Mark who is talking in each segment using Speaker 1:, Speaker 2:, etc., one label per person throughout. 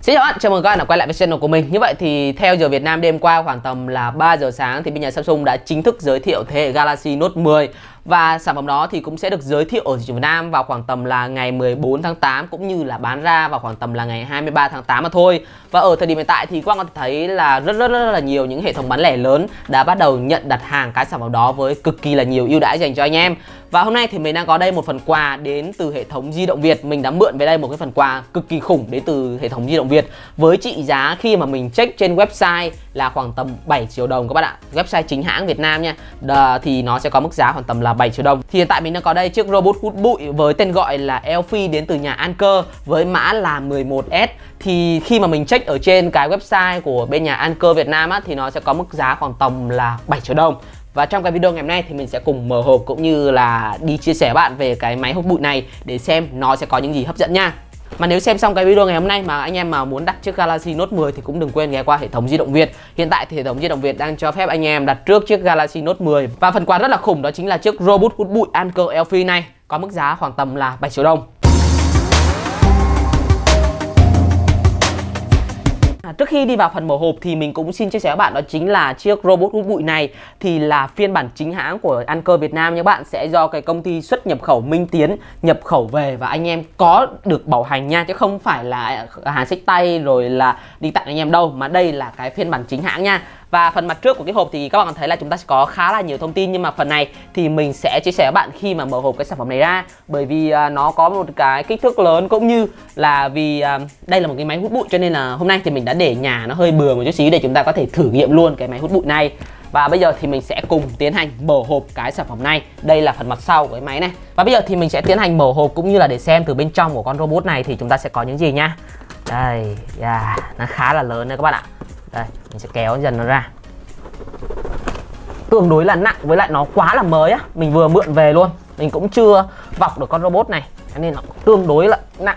Speaker 1: Xin chào bạn, chào mừng các bạn đã quay lại với channel của mình. Như vậy thì theo giờ Việt Nam đêm qua khoảng tầm là 3 giờ sáng thì bên nhà Samsung đã chính thức giới thiệu thế hệ Galaxy Note 10. Và sản phẩm đó thì cũng sẽ được giới thiệu ở thị trường Việt Nam vào khoảng tầm là ngày 14 tháng 8 cũng như là bán ra vào khoảng tầm là ngày 23 tháng 8 mà thôi. Và ở thời điểm hiện tại thì các bạn có thể thấy là rất là nhiều những hệ thống bán lẻ lớn đã bắt đầu nhận đặt hàng cái sản phẩm đó với cực kỳ là nhiều ưu đãi dành cho anh em. Và hôm nay thì mình đang có đây một phần quà đến từ hệ thống di động Việt. Mình đã mượn về đây một cái phần quà cực kỳ khủng đến từ hệ thống di động Việt với trị giá khi mà mình check trên website là khoảng tầm 7 triệu đồng các bạn ạ. Website chính hãng Việt Nam nha. Thì nó sẽ có mức giá khoảng tầm là 7 triệu đồng. Thì hiện tại mình đang có đây chiếc robot hút bụi với tên gọi là Elphi đến từ nhà Anker với mã là 11S. Thì khi mà mình check ở trên cái website của bên nhà Anker Việt Nam á, thì nó sẽ có mức giá khoảng tầm là 7 triệu đồng. Và trong cái video ngày hôm nay thì mình sẽ cùng mở hộp cũng như là đi chia sẻ bạn về cái máy hút bụi này để xem nó sẽ có những gì hấp dẫn nha. Mà nếu xem xong cái video ngày hôm nay mà anh em mà muốn đặt chiếc Galaxy Note 10 thì cũng đừng quên ghé qua hệ thống di động Việt. Hiện tại thì hệ thống di động Việt đang cho phép anh em đặt trước chiếc Galaxy Note 10. Và phần quà rất là khủng đó chính là chiếc robot hút bụi Anker Elphi này, có mức giá khoảng tầm là 7 triệu đồng. Trước khi đi vào phần mở hộp thì mình cũng xin chia sẻ với bạn đó chính là chiếc robot hút bụi này thì là phiên bản chính hãng của Anker Việt Nam nha bạn, sẽ do cái công ty xuất nhập khẩu Minh Tiến nhập khẩu về và anh em có được bảo hành nha, chứ không phải là hàng xách tay rồi là đi tặng anh em đâu, mà đây là cái phiên bản chính hãng nha. Và phần mặt trước của cái hộp thì các bạn thấy là chúng ta sẽ có khá là nhiều thông tin, nhưng mà phần này thì mình sẽ chia sẻ với bạn khi mà mở hộp cái sản phẩm này ra, bởi vì nó có một cái kích thước lớn cũng như là vì đây là một cái máy hút bụi, cho nên là hôm nay thì mình đã để nhà nó hơi bừa một chút xíu để chúng ta có thể thử nghiệm luôn cái máy hút bụi này. Và bây giờ thì mình sẽ cùng tiến hành mở hộp cái sản phẩm này. Đây là phần mặt sau của cái máy này. Và bây giờ thì mình sẽ tiến hành mở hộp cũng như là để xem từ bên trong của con robot này thì chúng ta sẽ có những gì nha. Đây, nó khá là lớn đấy các bạn ạ. Đây, mình sẽ kéo dần nó ra. Tương đối là nặng, với lại nó quá là mới á. Mình vừa mượn về luôn. Mình cũng chưa vọc được con robot này, cho nên nó tương đối là nặng.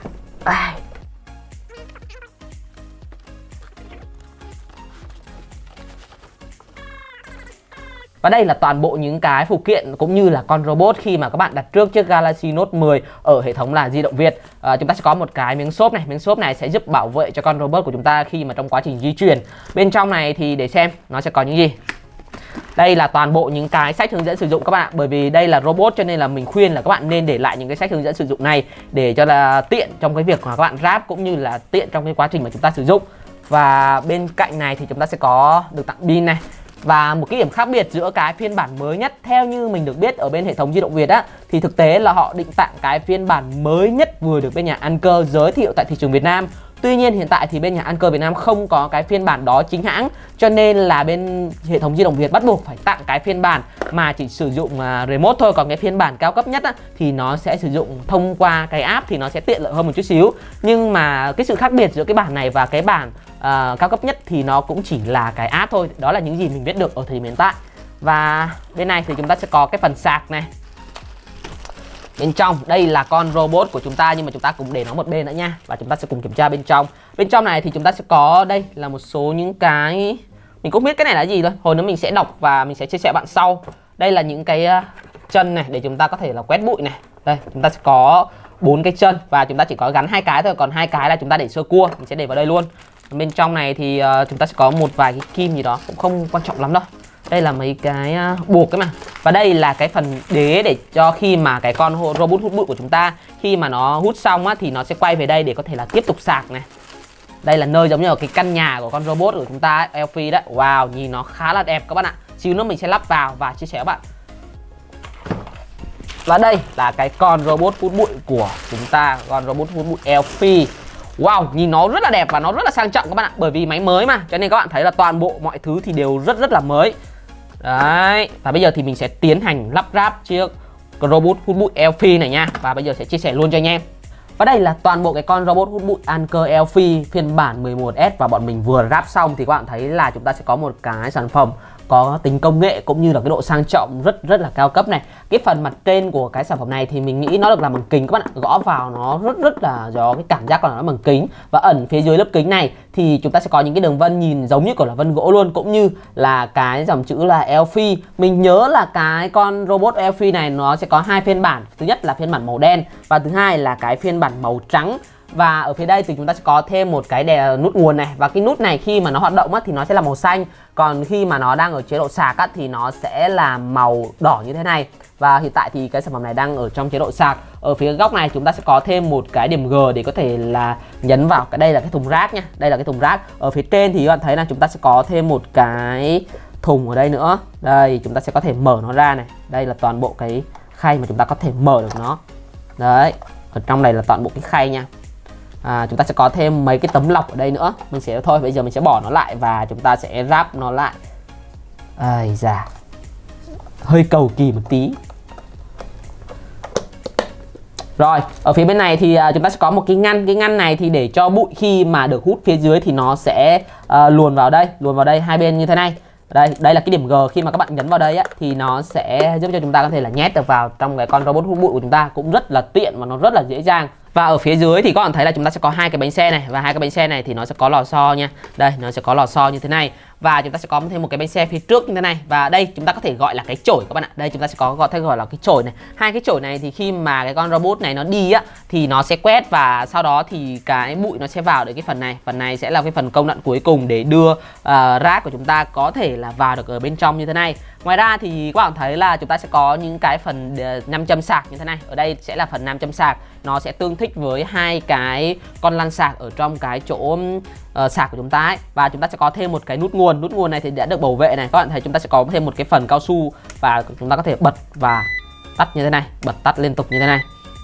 Speaker 1: Và đây là toàn bộ những cái phụ kiện cũng như là con robot khi mà các bạn đặt trước chiếc Galaxy Note 10 ở hệ thống là di động Việt. Chúng ta sẽ có một cái miếng xốp này. Miếng xốp này sẽ giúp bảo vệ cho con robot của chúng ta khi mà trong quá trình di chuyển. Bên trong này thì để xem nó sẽ có những gì. Đây là toàn bộ những cái sách hướng dẫn sử dụng các bạn ạ. Bởi vì đây là robot cho nên là mình khuyên là các bạn nên để lại những cái sách hướng dẫn sử dụng này để cho là tiện trong cái việc mà các bạn ráp cũng như là tiện trong cái quá trình mà chúng ta sử dụng. Và bên cạnh này thì chúng ta sẽ có được tặng pin này. Và một cái điểm khác biệt giữa cái phiên bản mới nhất theo như mình được biết ở bên hệ thống di động Việt á, thì thực tế là họ định tặng cái phiên bản mới nhất vừa được bên nhà Anker giới thiệu tại thị trường Việt Nam. Tuy nhiên hiện tại thì bên nhà Anker Việt Nam không có cái phiên bản đó chính hãng, cho nên là bên hệ thống di động Việt bắt buộc phải tặng cái phiên bản mà chỉ sử dụng remote thôi. Còn cái phiên bản cao cấp nhất á, thì nó sẽ sử dụng thông qua cái app thì nó sẽ tiện lợi hơn một chút xíu. Nhưng mà cái sự khác biệt giữa cái bản này và cái bản cao cấp nhất thì nó cũng chỉ là cái app thôi. Đó là những gì mình biết được ở thời điểm hiện tại. Và bên này thì chúng ta sẽ có cái phần sạc này. Bên trong đây là con robot của chúng ta, nhưng mà chúng ta cùng để nó một bên nữa nha. Và chúng ta sẽ cùng kiểm tra bên trong. Bên trong này thì chúng ta sẽ có đây là một số những cái mình cũng biết cái này là gì thôi. Hồi nữa mình sẽ đọc và mình sẽ chia sẻ bạn sau. Đây là những cái chân này để chúng ta có thể là quét bụi này. Đây chúng ta sẽ có 4 cái chân và chúng ta chỉ có gắn 2 cái thôi, còn 2 cái là chúng ta để sơ cua. Mình sẽ để vào đây luôn. Bên trong này thì chúng ta sẽ có một vài cái kim gì đó cũng không quan trọng lắm đâu. Đây là mấy cái buộc cái mà. Và đây là cái phần đế để cho khi mà cái con robot hút bụi của chúng ta khi mà nó hút xong á, thì nó sẽ quay về đây để có thể là tiếp tục sạc này. Đây là nơi giống như ở cái căn nhà của con robot của chúng ta, Elphi đấy. Wow, nhìn nó khá là đẹp các bạn ạ. Xíu nữa mình sẽ lắp vào và chia sẻ với bạn. Và đây là cái con robot hút bụi của chúng ta, con robot hút bụi Elphi. Wow, nhìn nó rất là đẹp và nó rất là sang trọng các bạn ạ. Bởi vì máy mới mà, cho nên các bạn thấy là toàn bộ mọi thứ thì đều rất là mới. Đấy, và bây giờ thì mình sẽ tiến hành lắp ráp chiếc robot hút bụi Elphi này nha. Và bây giờ sẽ chia sẻ luôn cho anh em. Và đây là toàn bộ cái con robot hút bụi Anker Elphi phiên bản 11S. Và bọn mình vừa ráp xong thì các bạn thấy là chúng ta sẽ có một cái sản phẩm có tính công nghệ cũng như là cái độ sang trọng rất là cao cấp này. Cái phần mặt trên của cái sản phẩm này thì mình nghĩ nó được làm bằng kính các bạn ạ. Gõ vào nó rất là do cái cảm giác của nó bằng kính. Và ẩn phía dưới lớp kính này thì chúng ta sẽ có những cái đường vân nhìn giống như kiểu là vân gỗ luôn, cũng như là cái dòng chữ là Elphi. Mình nhớ là cái con robot Elphi này nó sẽ có 2 phiên bản. Thứ nhất là phiên bản màu đen và thứ hai là cái phiên bản màu trắng. Và ở phía đây thì chúng ta sẽ có thêm một cái nút nguồn này, và cái nút này khi mà nó hoạt động á, thì nó sẽ là màu xanh, còn khi mà nó đang ở chế độ sạc á, thì nó sẽ là màu đỏ như thế này. Và hiện tại thì cái sản phẩm này đang ở trong chế độ sạc. Ở phía góc này chúng ta sẽ có thêm một cái điểm G để có thể là nhấn vào đây là cái thùng rác nha. Đây là cái thùng rác. Ở phía trên thì các bạn thấy là chúng ta sẽ có thêm một cái thùng ở đây nữa. Đây, chúng ta sẽ có thể mở nó ra này. Đây là toàn bộ cái khay mà chúng ta có thể mở được nó. Đấy, ở trong này là toàn bộ cái khay nha. Chúng ta sẽ có thêm mấy cái tấm lọc ở đây nữa. Mình sẽ thôi, bây giờ mình sẽ bỏ nó lại và chúng ta sẽ ráp nó lại. Ây da, hơi cầu kỳ một tí. Rồi, ở phía bên này thì chúng ta sẽ có một cái ngăn. Cái ngăn này thì để cho bụi khi mà được hút phía dưới thì nó sẽ luồn vào đây hai bên như thế này. Đây là cái điểm G, khi mà các bạn nhấn vào đây á, thì nó sẽ giúp cho chúng ta có thể là nhét được vào trong cái con robot hút bụi của chúng ta, cũng rất là tiện và nó rất là dễ dàng. Và ở phía dưới thì các bạn thấy là chúng ta sẽ có hai cái bánh xe này, và hai cái bánh xe này thì nó sẽ có lò xo nha. Đây, nó sẽ có lò xo như thế này. Và chúng ta sẽ có thêm một cái bánh xe phía trước như thế này. Và đây chúng ta có thể gọi là cái chổi các bạn ạ. Đây chúng ta sẽ có gọi là cái chổi này. Hai cái chổi này thì khi mà cái con robot này nó đi á thì nó sẽ quét, và sau đó thì cái bụi nó sẽ vào được cái phần này. Phần này sẽ là cái phần công đoạn cuối cùng để đưa rác của chúng ta có thể là vào được ở bên trong như thế này. Ngoài ra thì các bạn thấy là chúng ta sẽ có những cái phần nam châm sạc như thế này. Ở đây sẽ là phần nam châm sạc, nó sẽ tương thích với hai cái con lăn sạc ở trong cái chỗ sạc của chúng ta ấy. Và chúng ta sẽ có thêm một cái nút nguồn. Nút nguồn này thì đã được bảo vệ này. Các bạn thấy chúng ta sẽ có thêm một cái phần cao su và chúng ta có thể bật và tắt như thế này, bật tắt liên tục như thế này.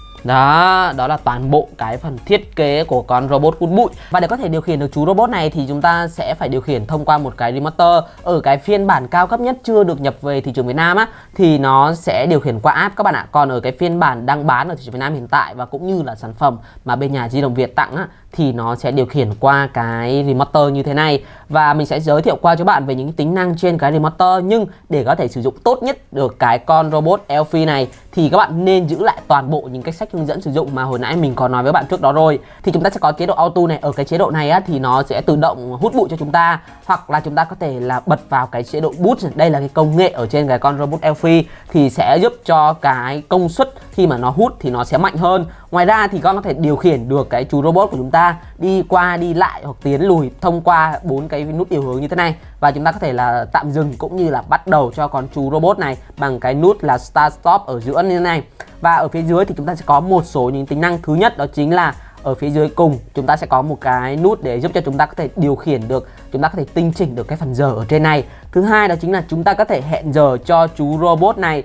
Speaker 1: Đó là toàn bộ cái phần thiết kế của con robot hút bụi. Và để có thể điều khiển được chú robot này thì chúng ta sẽ phải điều khiển thông qua một cái remote. Ở cái phiên bản cao cấp nhất chưa được nhập về thị trường Việt Nam á, thì nó sẽ điều khiển qua app các bạn ạ. Còn ở cái phiên bản đang bán ở thị trường Việt Nam hiện tại và cũng như là sản phẩm mà bên nhà di động Việt tặng á, thì nó sẽ điều khiển qua cái remote như thế này. Và mình sẽ giới thiệu qua cho bạn về những tính năng trên cái remote. Nhưng để có thể sử dụng tốt nhất được cái con robot Elphi này thì các bạn nên giữ lại toàn bộ những cái sách hướng dẫn sử dụng mà hồi nãy mình có nói với bạn trước đó rồi. Thì chúng ta sẽ có chế độ auto này. Ở cái chế độ này á, thì nó sẽ tự động hút bụi cho chúng ta, hoặc là chúng ta có thể là bật vào cái chế độ boost. Đây là cái công nghệ ở trên cái con robot Elphi thì sẽ giúp cho cái công suất khi mà nó hút thì nó sẽ mạnh hơn. Ngoài ra thì con có thể điều khiển được cái chú robot của chúng ta đi qua đi lại hoặc tiến lùi thông qua 4 cái nút điều hướng như thế này. Và chúng ta có thể là tạm dừng cũng như là bắt đầu cho con chú robot này bằng cái nút là Start Stop ở giữa như thế này. Và ở phía dưới thì chúng ta sẽ có một số những tính năng. Thứ nhất đó chính là ở phía dưới cùng chúng ta sẽ có một cái nút để giúp cho chúng ta có thể điều khiển được, chúng ta có thể tinh chỉnh được cái phần giờ ở trên này. Thứ hai đó chính là chúng ta có thể hẹn giờ cho chú robot này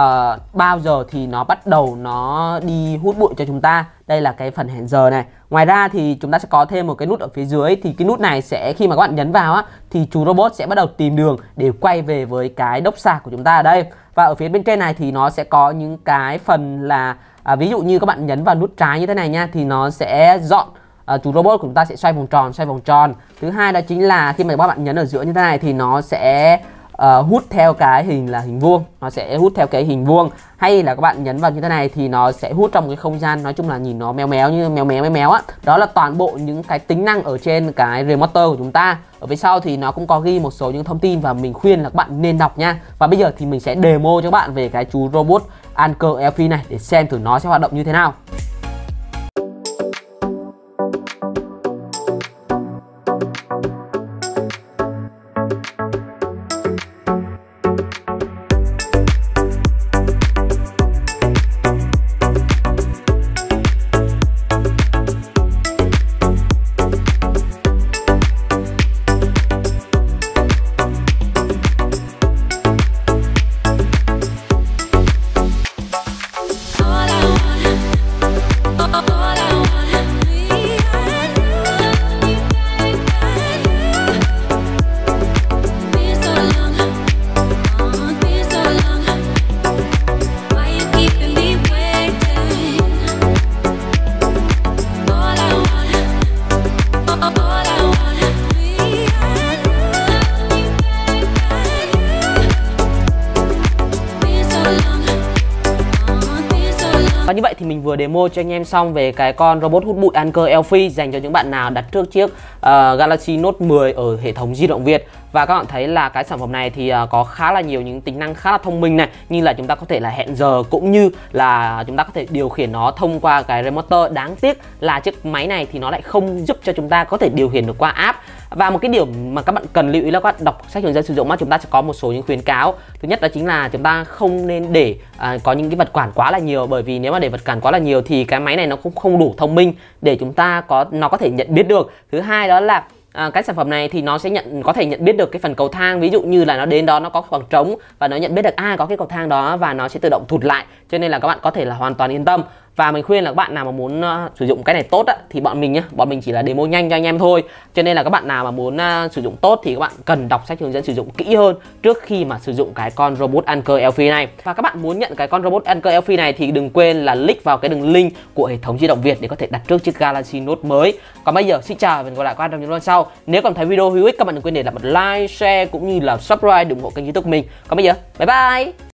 Speaker 1: bao giờ thì nó bắt đầu nó đi hút bụi cho chúng ta. Đây là cái phần hẹn giờ này. Ngoài ra thì chúng ta sẽ có thêm một cái nút ở phía dưới. Thì cái nút này sẽ khi mà các bạn nhấn vào á, thì chú robot sẽ bắt đầu tìm đường để quay về với cái đốc sạc của chúng ta ở đây. Và ở phía bên trên này thì nó sẽ có những cái phần là ví dụ như các bạn nhấn vào nút trái như thế này nha, thì nó sẽ dọn chú robot của chúng ta sẽ xoay vòng tròn. Thứ hai đó chính là khi mà các bạn nhấn ở giữa như thế này thì nó sẽ hút theo cái hình là hình vuông, nó sẽ hút theo cái hình vuông. Hay là các bạn nhấn vào như thế này thì nó sẽ hút trong cái không gian, nói chung là nhìn nó méo méo như méo á. Đó là toàn bộ những cái tính năng ở trên cái remote của chúng ta. Ở phía sau thì nó cũng có ghi một số những thông tin và mình khuyên là các bạn nên đọc nha. Và bây giờ thì mình sẽ demo cho các bạn về cái chú robot Anchor Elphi này để xem thử nó sẽ hoạt động như thế nào. vừa demo cho anh em xong về cái con robot hút bụi ăn cơ Elphi dành cho những bạn nào đặt trước chiếc Galaxy Note 10 ở hệ thống di động Việt. Và các bạn thấy là cái sản phẩm này thì có khá là nhiều những tính năng khá là thông minh này, như là chúng ta có thể là hẹn giờ cũng như là chúng ta có thể điều khiển nó thông qua cái remote. Đáng tiếc là chiếc máy này thì nó lại không giúp cho chúng ta có thể điều khiển được qua app. Và một cái điểm mà các bạn cần lưu ý là các bạn đọc sách hướng dẫn sử dụng, chúng ta sẽ có một số những khuyến cáo. Thứ nhất đó chính là chúng ta không nên để có những cái vật cản quá là nhiều, bởi vì nếu mà để vật cản quá là nhiều thì cái máy này nó cũng không đủ thông minh để chúng ta nó có thể nhận biết được. Thứ hai đó là cái sản phẩm này thì nó sẽ có thể nhận biết được cái phần cầu thang, ví dụ như là nó đến đó nó có khoảng trống và nó nhận biết được có cái cầu thang đó và nó sẽ tự động thụt lại, cho nên là các bạn có thể là hoàn toàn yên tâm. Và mình khuyên là các bạn nào mà muốn sử dụng cái này tốt thì bọn mình chỉ là demo nhanh cho anh em thôi, cho nên là các bạn nào mà muốn sử dụng tốt thì các bạn cần đọc sách hướng dẫn sử dụng kỹ hơn trước khi mà sử dụng cái con robot ăn cơ Elphi này. Và các bạn muốn nhận cái con robot ăn cơ Elphi này thì đừng quên là click vào cái đường link của hệ thống di động Việt để có thể đặt trước chiếc Galaxy Note mới. Còn bây giờ xin chào và hẹn gặp lại các bạn trong những video sau. Nếu còn thấy video hữu ích, các bạn đừng quên để lại một like, share cũng như là subscribe để ủng hộ kênh YouTube của mình. Còn bây giờ bye bye.